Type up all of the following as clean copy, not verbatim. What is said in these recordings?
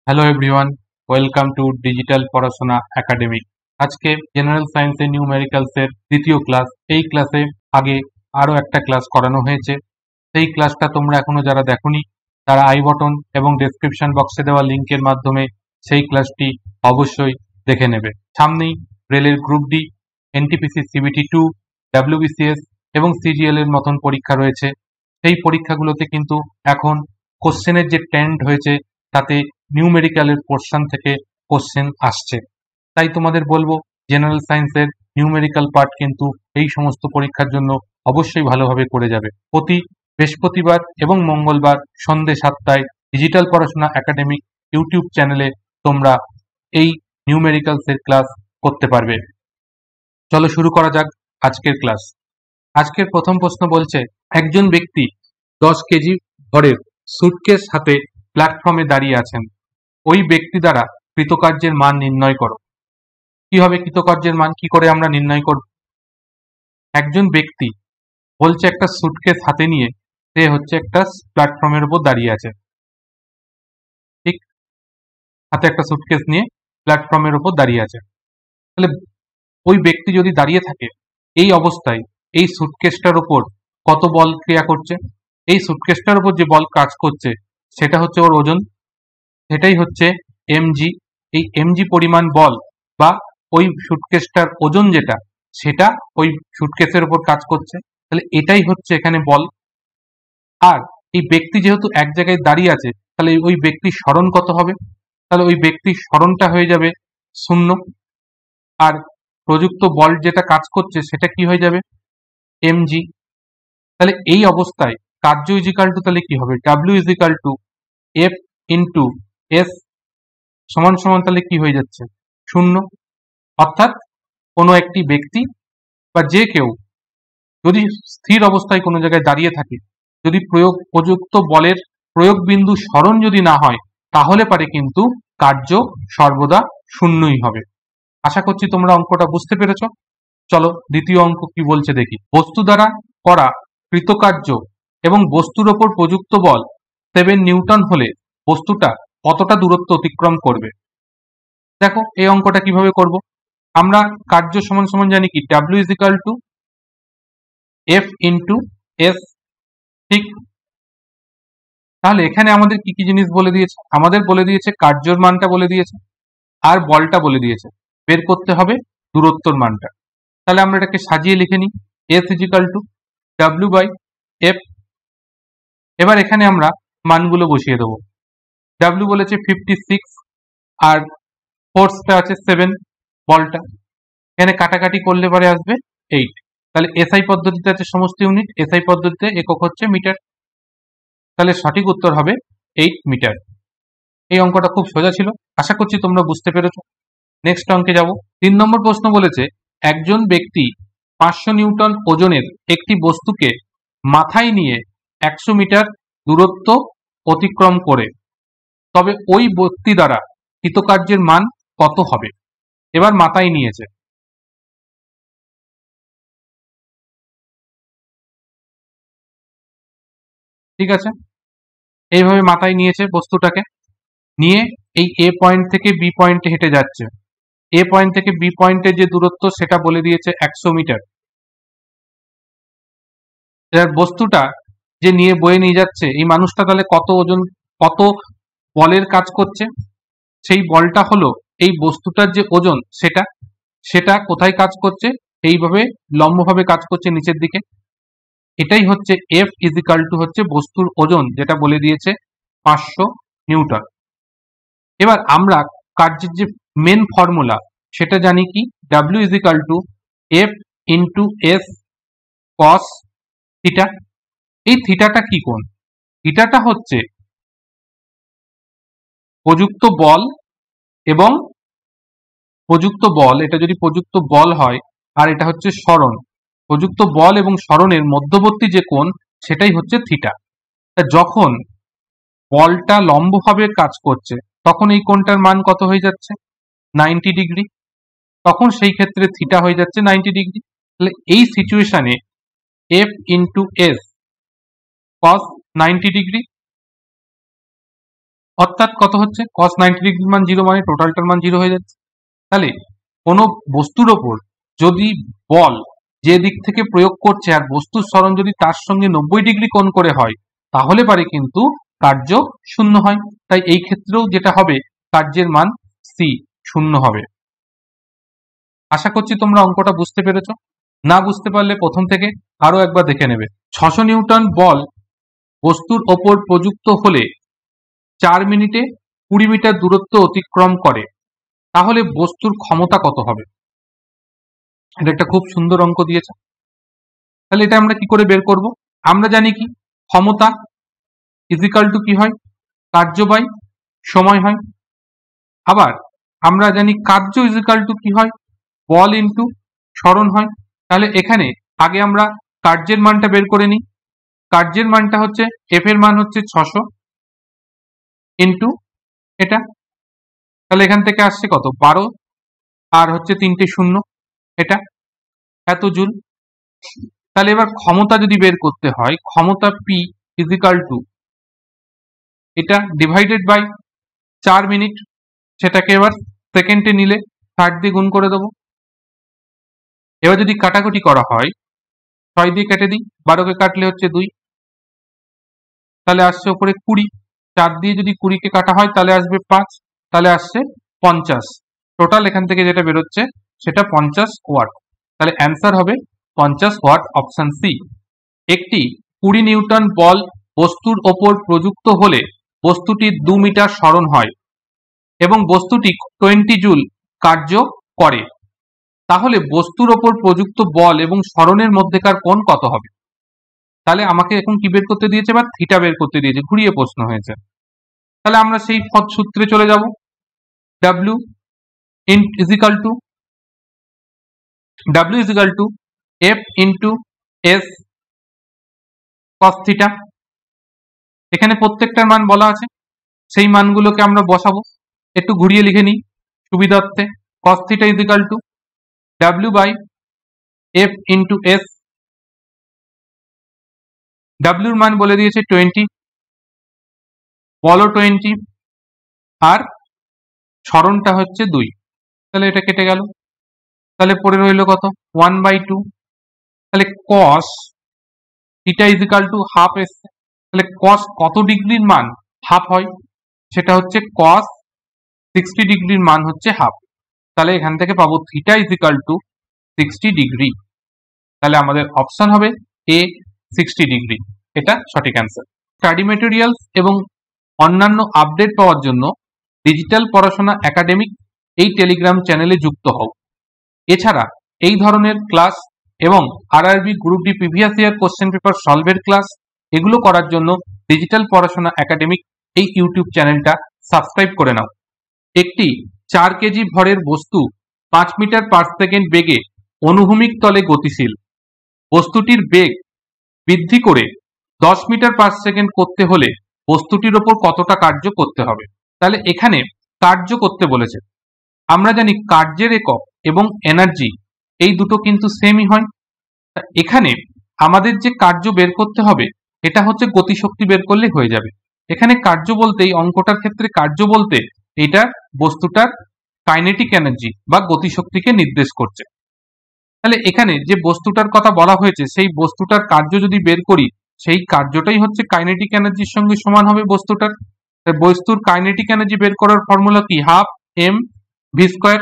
Hello everyone, welcome to digital পড়াশোনা academy. আজকে general সায়েন্সে নিউমেরিক্যালসের দ্বিতীয় ক্লাস। এই ক্লাসে আগে আরও একটা ক্লাস করানো হয়েছে। সেই ক্লাসটা তোমরা এখনো যারা দেখোনি তারা আই বটন এবং ডেসক্রিপশন বক্সে দেওয়া লিঙ্কের মাধ্যমে সেই ক্লাসটি অবশ্যই দেখে নেবে। সামনেই রেলের group D, NTPC CBT 2, WBCS এবং সিজিএল এর মতন পরীক্ষা রয়েছে। সেই পরীক্ষাগুলোতে কিন্তু এখন কোশ্চেনের যে ট্রেন্ড হয়েছে তাতে নিউমেরিক্যালের পোর্শন থেকে কোশ্চেন আসছে। তাই তোমাদের বলবো জেনারেল সায়েন্সের নিউমেরিক্যাল পার্ট কিন্তু এই সমস্ত পরীক্ষার জন্য অবশ্যই ভালোভাবে করে যাবে। প্রতি বৃহস্পতিবার এবং মঙ্গলবার সন্ধ্যে 7টায় ডিজিটাল পড়াশোনা একাডেমিক ইউটিউব চ্যানেলে তোমরা এই নিউমেরিক্যালসের ক্লাস করতে পারবে। চলো শুরু করা যাক আজকের ক্লাস। আজকের প্রথম প্রশ্ন বলছে, একজন ব্যক্তি 10 কেজি ভরের সুটকেস হাতে প্ল্যাটফর্মে দাঁড়িয়ে আছেন। ওই ব্যক্তি দ্বারা কৃতকার্যের মান নির্ণয় করো। কি হবে কৃতকার্যের মান, কি করে আমরা নির্ণয় করব? একজন ব্যক্তি বলছে একটা সুটকেস হাতে নিয়ে সে হচ্ছে একটা প্ল্যাটফর্মের উপর দাঁড়িয়ে আছে। ঠিক, হাতে একটা সুটকেস নিয়ে প্ল্যাটফর্মের উপর দাঁড়িয়ে আছে। তাহলে ওই ব্যক্তি যদি দাঁড়িয়ে থাকে এই অবস্থায় এই সুটকেসটার উপর কত বল ক্রিয়া করছে? এই সুটকেসটার উপর যে বল কাজ করছে সেটা হচ্ছে ওর ওজন, সেটাই হচ্ছে এমজি। এই এমজি পরিমাণ বল বা ওই সুটকেসটার ওজন যেটা সেটা ওই সুটকেসের উপর কাজ করছে। তাহলে এটাই হচ্ছে এখানে বল। আর এই ব্যক্তি যেহেতু এক জায়গায় দাঁড়িয়ে আছে তাহলে ওই ব্যক্তির স্মরণ কত হবে? তাহলে ওই ব্যক্তির স্মরণটা হয়ে যাবে 0। আর প্রযুক্ত বল যেটা কাজ করছে সেটা কি হয়ে যাবে? এমজি। তাহলে এই অবস্থায় কার্য ইজিক্যাল টু তাহলে কি হবে? W equal to F into S সমান সমান তাহলে কি হয়ে যাচ্ছে? 0। অর্থাৎ কোনো একটি ব্যক্তি বা যে কেউ যদি স্থির অবস্থায় কোনো জায়গায় দাঁড়িয়ে থাকে, যদি প্রযুক্ত বলের প্রয়োগ বিন্দু স্মরণ যদি না হয় তাহলে পারে কিন্তু কার্য সর্বদা শূন্যই হবে। আশা করছি তোমরা অঙ্কটা বুঝতে পেরেছ। চলো দ্বিতীয় অঙ্ক কি বলছে দেখি। বস্তু দ্বারা করা কৃতকার্য এবং বস্তুর ওপর প্রযুক্ত বল 7 নিউটন হলে বস্তুটা কতটা দূরত্ব অতিক্রম করবে? দেখো এই অঙ্কটা কিভাবে করব। আমরা কার্য সমান সমান জানি কি? W equal to F into S. ঠিক, তাহলে এখানে আমাদের কি কি জিনিস বলে দিয়েছে? আমাদের বলে দিয়েছে কার্যর মানটা বলে দিয়েছে আর বলটা বলে দিয়েছে। বের করতে হবে দূরত্বর মানটা। তাহলে আমরা এটাকে সাজিয়ে লিখে নিই, S equal to W by F. এবার এখানে আমরা মানগুলো বসিয়ে দেবো। ডাব্লিউ বলেছে 56 আর ফোর্সটা আছে 7, বলটা এখানে কাটাকাটি করলে পরে আসবে 8। তাহলে এসআই পদ্ধতিতে আছে সমস্ত ইউনিট, এসআই পদ্ধতিতে একক হচ্ছে মিটার। তাহলে সঠিক উত্তর হবে 8 মিটার। এই অঙ্কটা খুব সোজা ছিল, আশা করছি তোমরা বুঝতে পেরেছো। নেক্সট অঙ্কে যাব। 3 নম্বর প্রশ্ন বলেছে, একজন ব্যক্তি 500 নিউটন ওজনের একটি বস্তুকে মাথায় নিয়ে 100 মিটার দূরত্ব অতিক্রম করে, তবে ওই ব্যক্তি দ্বারা কৃতকার্যের মান কত হবে? এবার মাথায় নিয়েছে, ঠিক আছে, এইভাবে মাথায় নিয়েছে বস্তুটাকে নিয়ে এই এ পয়েন্ট থেকে বি পয়েন্টে হেঁটে যাচ্ছে। এ পয়েন্ট থেকে বি পয়েন্টের যে দূরত্ব সেটা বলে দিয়েছে 100 মিটার। এবার বস্তুটা যে নিয়ে বয়ে নিয়ে যাচ্ছে এই মানুষটা তাহলে কত ওজন, কত বলের কাজ করছে? সেই বলটা হলো এই বস্তুটার যে ওজন সেটা সেটা কোথায় কাজ করছে? এইভাবে লম্বভাবে কাজ করছে নিচের দিকে। এটাই হচ্ছে এফ ইজিক্যাল টু হচ্ছে বস্তুর ওজন, যেটা বলে দিয়েছে 500 নিউটন। এবার আমরা কার্যের যে মেন ফর্মুলা সেটা জানি কি? W equal to F into S cos theta. এই থিটাটা কি কোণ? থিটাটা হচ্ছে প্রযুক্ত বল এবং প্রযুক্ত বল, এটা যদি প্রযুক্ত বল হয় আর এটা হচ্ছে সরণ, প্রযুক্ত বল এবং সরণের মধ্যবর্তী যে কোণ সেটাই হচ্ছে থিটা। যখন বলটা লম্বভাবে কাজ করছে তখন এই কোণটার মান কত হয়ে যাচ্ছে? 90 ডিগ্রি। তখন সেই ক্ষেত্রে থিটা হয়ে যাচ্ছে 90 ডিগ্রি। তাহলে এই সিচুয়েশনে F into S cos 90 degree অর্থাৎ কত হচ্ছে cos 90 ডিগ্রির মান 0 মানে টোটালটার মান 0 হয়ে যাচ্ছে। তাহলে কোনো বস্তুর ওপর যদি বল যে দিক থেকে প্রয়োগ করছে আর বস্তুর সরণ যদি তার সঙ্গে 90 ডিগ্রি কোণ করে হয় তাহলে পারে কিন্তু কার্য শূন্য হয়। তাই এই ক্ষেত্রেও যেটা হবে কার্যের মান সি শূন্য হবে। আশা করছি তোমরা অঙ্কটা বুঝতে পেরেছো। না বুঝতে পারলে প্রথম থেকে আরো একবার দেখে নেবে। 600 নিউটন বল বস্তুর ওপর প্রযুক্ত হলে 4 মিনিটে 20 মিটার দূরত্ব অতিক্রম করে, তাহলে বস্তুর ক্ষমতা কত হবে? এটা একটা খুব সুন্দর অঙ্ক দিয়েছে। তাহলে এটা আমরা কি করে বের করব? আমরা জানি কি ক্ষমতা ইজিক্যাল টু কি হয়, কার্য বাই সময় হয়। আবার আমরা জানি কার্য ইজিক্যাল টু কি হয়, বল ইন্টু সরণ হয়। তাহলে এখানে আগে আমরা কার্যের মানটা বের করে নিই। কার্যের মানটা হচ্ছে এফ এর মান হচ্ছে 600 ইন্টু এটা, তাহলে এখান থেকে আসছে কত 12 আর হচ্ছে 3টে শূন্য, এটা এত জুল। তাহলে এবার ক্ষমতা যদি বের করতে হয়, ক্ষমতা পি ইজিক্যাল টু এটা ডিভাইডেড বাই 4 মিনিট, সেটাকে এবার সেকেন্ডে নিলে 60 দিয়ে গুণ করে দেবো। এবার যদি কাটাকুটি করা হয় 6 দিয়ে কেটে দিই, 12কে কাটলে হচ্ছে 2, তাহলে আসছে উপরে 20, 4 দিয়ে যদি 20কে কাটা হয় তাহলে আসবে 5, তাহলে আসছে 50। টোটাল এখান থেকে যেটা বেরোচ্ছে সেটা 50 ওয়াট। তাহলে অ্যান্সার হবে 50 ওয়াট, অপশন সি। একটি 20 নিউটন বল বস্তুর ওপর প্রযুক্ত হলে বস্তুটি 2 মিটার সরণ হয় এবং বস্তুটি 20 জুল কার্য করে, তাহলে বস্তুর ওপর প্রযুক্ত বল এবং সরণের মধ্যেকার কোণ কত হবে? তাহলে আমাকে এখন কি বের করতে দিয়েছে, বা থিটা বের করতে দিয়েছে, ঘুরিয়ে প্রশ্ন হয়েছে। তাহলে আমরা সেই সূত্রে চলে যাব। W equal to F into S cos theta. এখানে প্রত্যেকটার মান বলা আছে, সেই মানগুলোকে আমরা বসাবো। একটু ঘুরিয়ে লিখে নিই সুবিধার্থে। cos theta equal to W by F into S। W এর মান বলে দিয়েছে 20, বলো 20 আর সরণটা হচ্ছে 2, তাহলে এটা কেটে গেল। তাহলে পড়ে রইল কত 1/2। তাহলে cos theta equal to half এসছে। তাহলে cos কত ডিগ্রির মান হাফ হয়, সেটা হচ্ছে cos 60 ডিগ্রির মান হচ্ছে হাফ। তাহলে এখান থেকে পাবো থিটা ইজিক্যাল টু 60 ডিগ্রি। তাহলে আমাদের অপশন হবে এ 60 ডিগ্রি, এটা সঠিক অ্যান্সার। স্টাডি মেটেরিয়ালস এবং অন্যান্য আপডেট পাওয়ার জন্য ডিজিটাল পড়াশোনা একাডেমিক এই টেলিগ্রাম চ্যানেলে যুক্ত হও। এছাড়া এই ধরনের ক্লাস এবং RRB group D previous year question paper সলভের ক্লাস এগুলো করার জন্য ডিজিটাল পড়াশোনা একাডেমিক এই ইউটিউব চ্যানেলটা সাবস্ক্রাইব করে নাও। একটি 4 কেজি ভরের বস্তু 5 মিটার পার সেকেন্ড বেগে অনুভূমিক তলে গতিশীল। বস্তুটির বেগ বৃদ্ধি করে 10 মিটার পার সেকেন্ড করতে হলে বস্তুটির ওপর কতটা কার্য করতে হবে? তাহলে এখানে কার্য করতে বলেছে। আমরা জানি কার্যের একক এবং এনার্জি এই দুটো কিন্তু সেমই হয়। এখানে আমাদের যে কার্য বের করতে হবে এটা হচ্ছে গতিশক্তি বের করলে হয়ে যাবে। এখানে কার্য বলতে এই অঙ্কটার ক্ষেত্রে কার্য বলতে এটা বস্তুটার কাইনেটিক এনার্জি বা গতিশক্তিকে নির্দেশ করছে। তাহলে এখানে যে বস্তুটার কথা বলা হয়েছে সেই বস্তুটার কার্য যদি বের করি সেই কার্যটাই হচ্ছে কাইনেটিক এনার্জির সঙ্গে সমান হবে বস্তুটার। বস্তুর কাইনেটিক এনার্জি বের করার ফর্মুলা কি, হাফ এম ভি স্কোয়ার।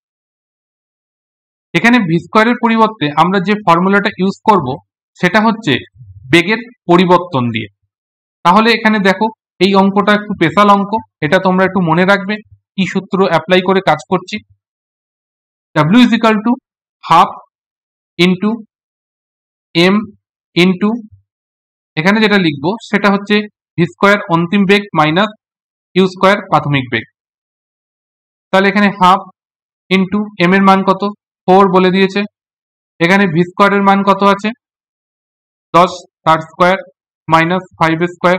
এখানে ভি স্কোয়ারের পরিবর্তে আমরা যে ফর্মুলাটা ইউজ করব সেটা হচ্ছে বেগের পরিবর্তন দিয়ে। তাহলে এখানে দেখো এই অঙ্কটা একটু স্পেশাল অঙ্ক, এটা তোমরা একটু মনে রাখবে কি সূত্র অ্যাপ্লাই করে কাজ করছি। W equal to half into M into এখানে যেটা লিখবো সেটা হচ্ছে ভি স্কোয়ার অন্তিম বেগ মাইনাস ইউ স্কোয়ার প্রাথমিক বেগ। তাহলে এখানে হাফ ইন্টু এম এর মান কত 4 বলে দিয়েছে, এখানে ভি স্কোয়ারের মান কত আছে 10 তার স্কোয়ার মাইনাস 5 স্কোয়ার।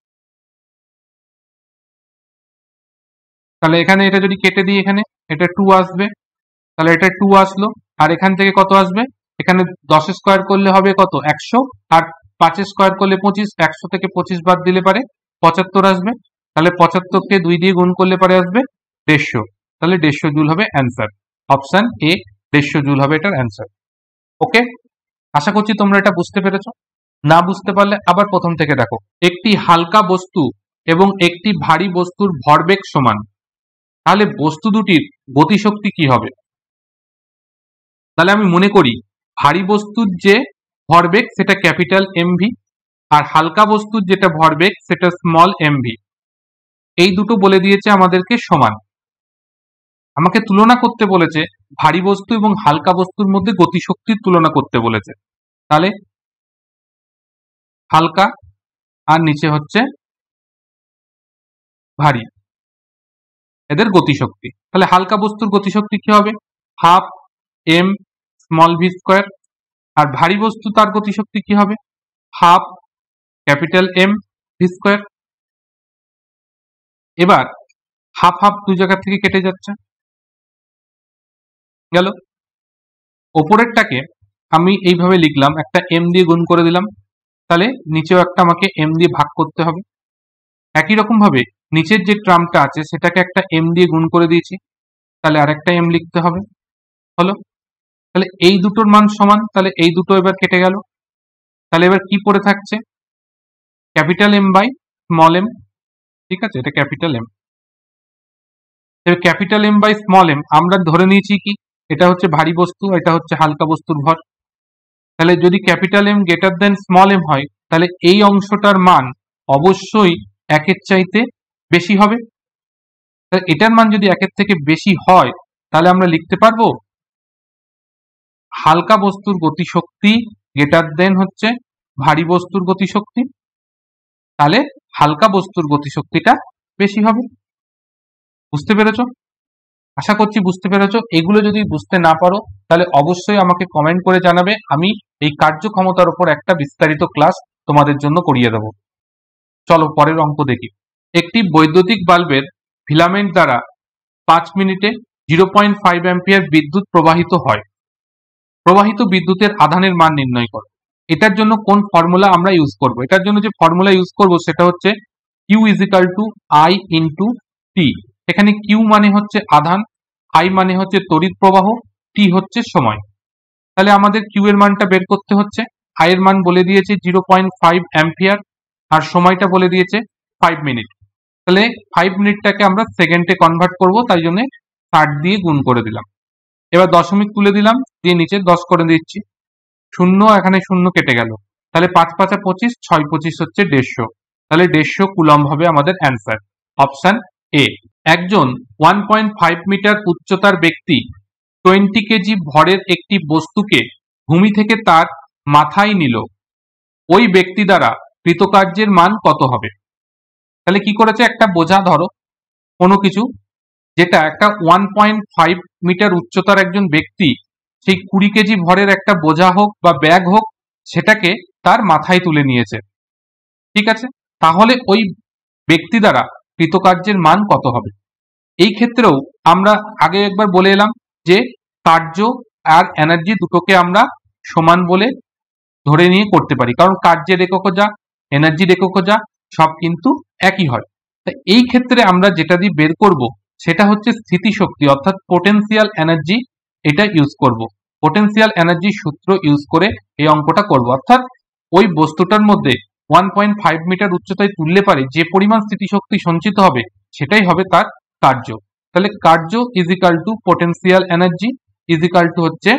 তাহলে এখানে এটা যদি কেটে দিই এখানে এটা 2 আসবে, তাহলে এটা 2 আসলো। আর এখান থেকে কত আসবে, এখানে 10 স্কোয়ার করলে হবে কত 100, আর 5 স্কোয়ার করলে 25, 100 থেকে 25 বাদ দিলে পারে 75 আসবে। তাহলে 75কে 2 দিয়ে গুণ করলে পরে আসবে 150, তাহলে 150 জুল হবে অ্যান্সার। অপশন এ 150 জুল হবে এটার অ্যান্সার। ওকে, আশা করছি তোমরা এটা বুঝতে পেরেছো। না বুঝতে পারলে আবার প্রথম থেকে দেখো। একটি হালকা বস্তু এবং একটি ভারী বস্তুর ভরবেগ সমান, তাহলে বস্তু দুটির গতিশক্তি কি হবে? তাহলে আমি মনে করি ভারী বস্তুর যে ভরবেগ সেটা ক্যাপিটাল এমভি, আর হালকা বস্তুর যেটা ভরবেগ সেটা স্মল এমভি। এই দুটো বলে দিয়েছে আমাদেরকে সমান। আমাকে তুলনা করতে বলেছে ভারী বস্তু এবং হালকা বস্তুর মধ্যে গতিশক্তির তুলনা করতে বলেছে। তাহলে হালকা আর নিচে হচ্ছে ভারী, এদের গতিশক্তি। তাহলে হালকা বস্তুর গতিশক্তি কি হবে? Half M small V square. আর ভারী বস্তু তার গতিশক্তি কি হবে? Half capital M V square. এবার হাফ হাফ দু জায়গা থেকে কেটে যাচ্ছে, গেল। ওপরেরটাকে আমি এইভাবে লিখলাম, একটা এম দিয়ে গুণ করে দিলাম, তাহলে নিচেও একটা আমাকে এম দিয়ে ভাগ করতে হবে। একই রকম ভাবে নিচের যে টার্মটা আছে সেটাকে একটা এম দিয়ে গুণ করে দিয়েছি, তাহলে আরেকটা এম লিখতে হবে, হলো। তাহলে এই দুটোর মান সমান, তাহলে এই দুটো এবার কেটে গেল। তাহলে এবার কি পড়ে থাকছে? Capital M by small M. ঠিক আছে, এটা ক্যাপিটাল এম। এবার capital M by small M আমরা ধরে নিয়েছি কি এটা হচ্ছে ভারী বস্তু, এটা হচ্ছে হালকা বস্তুর ভর। তাহলে যদি capital M greater than small M হয়, তাহলে এই অংশটার মান অবশ্যই একের চাইতে বেশি হবে। তাহলে এটার মান যদি একের থেকে বেশি হয়, তাহলে আমরা লিখতে পারবো হালকা বস্তুর গতিশক্তি গ্রেটার দেন হচ্ছে ভারী বস্তুর গতিশক্তি। তাহলে হালকা বস্তুর গতিশক্তিটা বেশি হবে। বুঝতে পেরেছো? আশা করছি বুঝতে পেরেছো। এগুলো যদি বুঝতে না পারো তাহলে অবশ্যই আমাকে কমেন্ট করে জানাবে, আমি এই কার্যক্ষমতার উপর একটা বিস্তারিত ক্লাস তোমাদের জন্য করিয়ে দেব। চলো পরের অঙ্ক দেখি। একটি বৈদ্যুতিক বাল্বের ফিলামেন্ট দ্বারা 5 মিনিটে 0.5 অ্যাম্পিয়ার বিদ্যুৎ প্রবাহিত হয়। প্রবাহিত বিদ্যুতের আধানের মান নির্ণয় করো। এটার জন্য কোন ফর্মুলা আমরা ইউজ করব? এটার জন্য যে ফর্মুলা ইউজ করব সেটা হচ্ছে Q equal to I into T. এখানে Q মানে হচ্ছে আধান, I মানে হচ্ছে তড়িৎ প্রবাহ, T হচ্ছে সময়। তাহলে আমাদের Q এর মানটা বের করতে হচ্ছে। I এর মান বলে দিয়েছে 0.5 অ্যাম্পিয়ার, আর সময়টা বলে দিয়েছে 5 মিনিট। তাহলে 5 মিনিটটাকে আমরা সেকেন্ডে কনভার্ট করব, তাই জন্য 60 দিয়ে গুণ করে দিলাম। এবার দশমিক তুলে দিলাম, দিয়ে নিচে 10 করে দিচ্ছি। শূন্য, এখানে শূন্য কেটে গেল। তাহলে 5 5 25, 6 25 হচ্ছে 150। তাহলে 150 কুলম্ব হবে আমাদের অ্যান্সার। Option A. একজন 1.5 মিটার উচ্চতার ব্যক্তি 20 কেজি ভরের একটি বস্তুকে ভূমি থেকে তার মাথায় নিল। ওই ব্যক্তি দ্বারা কৃতকার্যের মান কত হবে? তাহলে কি করেছে? একটা বোঝা ধরো, কোনো কিছু যেটা একটা 1.5 মিটার উচ্চতার একজন ব্যক্তি সেই 20 কেজি ভরের একটা বোঝা হোক বা ব্যাগ হোক, সেটাকে তার মাথায় তুলে নিয়েছে। ঠিক আছে, তাহলে ওই ব্যক্তি দ্বারা কৃতকার্যের মান কত হবে? এই ক্ষেত্রেও আমরা আগে একবার বলে এলাম যে কার্য আর এনার্জি দুটোকে আমরা সমান বলে ধরে নিয়ে করতে পারি, কারণ কার্যের একক যা, এনার্জির একক যা, সব কিন্তু একই হয়। তা এই ক্ষেত্রে আমরা যেটা দিয়ে বের করব সেটা হচ্ছে স্থিতিশক্তি, অর্থাৎ পোটেনশিয়াল এনার্জি। এটা ইউজ করব, পোটেনশিয়াল এনার্জি সূত্র ইউজ করে এই অঙ্কটা করব। অর্থাৎ ওই বস্তুটার মধ্যে 1.5 মিটার উচ্চতায় তুললে পারে যে পরিমাণ স্থিতিশক্তি সঞ্চিত হবে সেটাই হবে তার কার্য। তাহলে কার্য equal to potential energy equal to হচ্ছে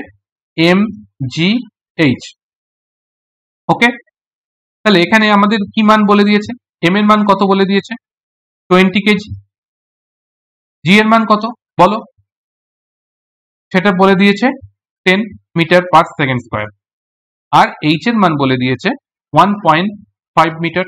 mgh। ওকে, তাহলে এখানে আমাদের কি মান বলে দিয়েছে? এম এর মান কত বলে দিয়েছে? 20 কেজি। জি এর মান কত বলো? সেটা বলে দিয়েছে 10 মিটার পার সেকেন্ড স্কোয়ার। আর এইচ এর মান বলে দিয়েছে 1.5 মিটার।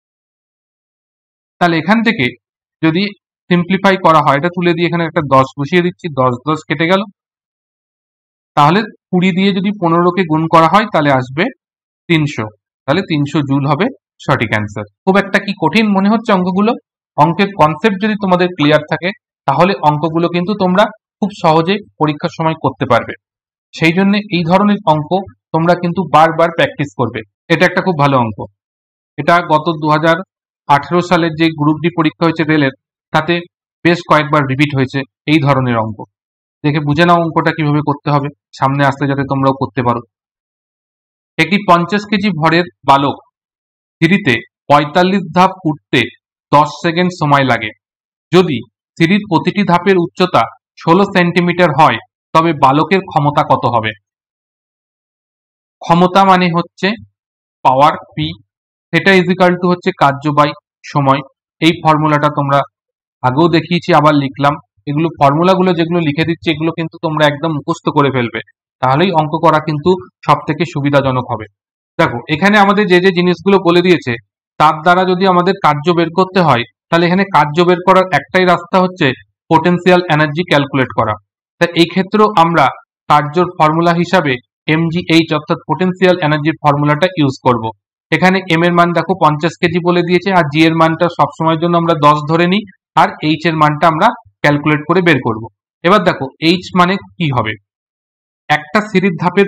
তাহলে এখান থেকে যদি সিম্পলিফাই করা হয়, এটা তুলে দিয়ে এখানে একটা 10 বসিয়ে দিচ্ছি, 10 10 কেটে গেল। তাহলে 20 দিয়ে যদি 15কে গুণ করা হয় তাহলে আসবে 300। তাহলে 300 জুল হবে সঠিক অ্যান্সার। খুব একটা কি কঠিন মনে হচ্ছে অঙ্কগুলো? অঙ্কের কনসেপ্ট যদি তোমাদের ক্লিয়ার থাকে তাহলে অঙ্কগুলো কিন্তু তোমরা খুব সহজে পরীক্ষার সময় করতে পারবে। সেই জন্য এই ধরনের অঙ্ক তোমরা কিন্তু বারবার প্র্যাকটিস করবে। এটা একটা খুব ভালো অঙ্ক। এটা গত 2018 সালের যে গ্রুপ ডি পরীক্ষা হয়েছে রেলের, তাতে বেশ কয়েকবার রিপিট হয়েছে এই ধরনের অঙ্ক। দেখে বুঝে নাও অঙ্কটা কিভাবে করতে হবে, সামনে আসতে যাতে তোমরাও করতে পারো। একটি 50 কেজি ভরের বালক সিঁড়িতে 45 ধাপ উঠতে 10 সেকেন্ড সময় লাগে। যদি সিঁড়ির প্রতিটি ধাপের উচ্চতা 16 সেন্টিমিটার হয়, তবে বালকের ক্ষমতা কত হবে? ক্ষমতা মানে হচ্ছে পাওয়ার পি, সেটা ইজিক্যাল টু হচ্ছে কার্য বাই সময়। এই ফর্মুলাটা তোমরা আগেও দেখিয়েছি, আবার লিখলাম। এগুলো ফর্মুলাগুলো যেগুলো লিখে দিচ্ছি, এগুলো কিন্তু তোমরা একদম মুখস্থ করে ফেলবে, তাহলেই অঙ্ক করা কিন্তু সব থেকে সুবিধাজনক হবে। দেখো এখানে আমাদের যে যে জিনিসগুলো বলে দিয়েছে, তার দ্বারা যদি আমাদের কার্য বের করতে হয়, তাহলে এখানে কার্য বের করার একটাই রাস্তা হচ্ছে পোটেনশিয়াল এনার্জি ক্যালকুলেট করা। তাই এই ক্ষেত্রেও আমরা কার্যর ফর্মুলা হিসাবে mgh অর্থাৎ পোটেনশিয়াল এনার্জির ফর্মুলাটা ইউজ করব। এখানে m এর মান দেখো 50 কেজি বলে দিয়েছে, আর g এর মানটা সবসময়ের জন্য আমরা 10 ধরে নিই, আর h এর মানটা আমরা ক্যালকুলেট করে বের করব। এবার দেখো h মানে কি হবে, একটা সিঁড়ির ধাপের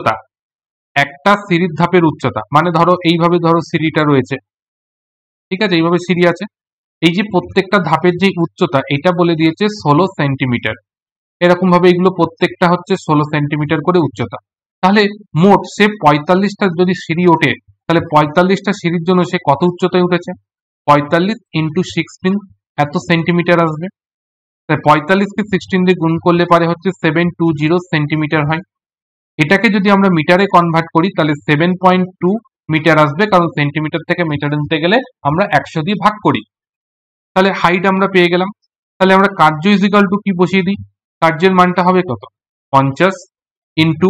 উচ্চতা, মানে ধরো এইভাবে ধরো সিঁড়িটা রয়েছে, ঠিক আছে, এইভাবে সিঁড়ি আছে, এই যে প্রত্যেকটা ধাপের যে উচ্চতা, এটা বলে দিয়েছে 16 সেন্টিমিটার। এরকম ভাবে এগুলো প্রত্যেকটা হচ্ছে 16 সেন্টিমিটার করে উচ্চতা। তাহলে মোট সে 45টা যদি সিঁড়ি ওঠে, তাহলে 45টা সিঁড়ির জন্য সে কত উচ্চতায় উঠেছে? 45 ইন্টু 16 এত সেন্টিমিটার আসবে। 45কে 16 দিয়ে গুণ করলে পারে হচ্ছে 720 সেন্টিমিটার হয়। এটাকে যদি আমরা মিটারে কনভার্ট করি, তাহলে 7.2 মিটার আসবে, কারণ সেন্টিমিটার থেকে মিটার নিতে গেলে আমরা 100 দিয়ে ভাগ করি। তাহলে হাইট আমরা পেয়ে গেলাম। তাহলে আমরা কার্য ইজিক্যাল টু কি বসিয়ে দিই, কার্যের মানটা হবে কত? 50 ইন্টু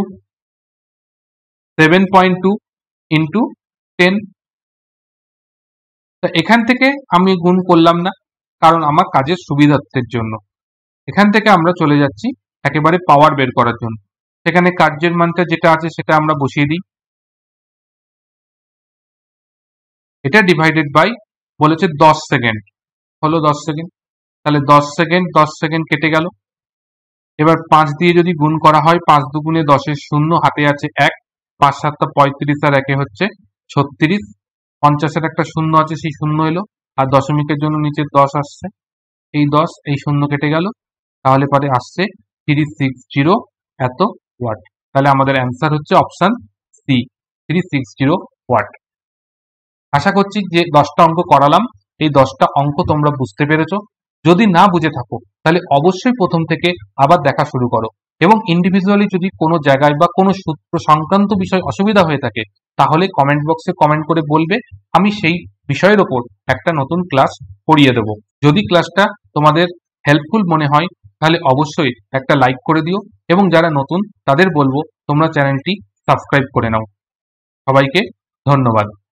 7.2 ইন্টু 10। তা এখান থেকে আমি গুণ করলাম না, কারণ আমার কাজের সুবিধার্থের জন্য। এখান থেকে আমরা চলে যাচ্ছি একেবারে পাওয়ার বের করার জন্য। সেখানে কার্যের মানটা যেটা আছে সেটা আমরা বসিয়ে দিই। এটা ডিভাইডেড বাই বলেছে 10 সেকেন্ড, হলো 10 সেকেন্ড। তাহলে 10 সেকেন্ড কেটে গেল। এবার 5 দিয়ে যদি গুণ করা হয়, 5 দুগুণে 10-এর 0, হাতে আছে 1, 5 7 35, আর 1 হচ্ছে 36, 50-এর একটা 0 আছে, সেই 0 এলো, আর দশমিকের জন্য নিচে 10 আসছে, এই 10 এই 0 কেটে গেল, তাহলে পরে আসছে 360 এত ওয়াট। তাহলে আমাদের অ্যান্সার হচ্ছে অপশন সি, 360 ওয়াট। আশা করছি যে 10টা অঙ্ক করালাম, এই 10টা অঙ্ক তোমরা বুঝতে পেরেছো। যদি না বুঝে থাকো, তাহলে অবশ্যই প্রথম থেকে আবার দেখা শুরু করো, এবং ইন্ডিভিজুয়ালি যদি কোনো জায়গায় বা কোনো সূত্র সংক্রান্ত বিষয় অসুবিধা হয়ে থাকে, তাহলে কমেন্ট বক্সে কমেন্ট করে বলবে, আমি সেই বিষয়ের ওপর একটা নতুন ক্লাস করিয়ে দেবো। যদি ক্লাসটা তোমাদের হেল্পফুল মনে হয়, তাহলে অবশ্যই একটা লাইক করে দিও, এবং যারা নতুন তাদের বলবো তোমরা চ্যানেলটি সাবস্ক্রাইব করে নাও। সবাইকে ধন্যবাদ।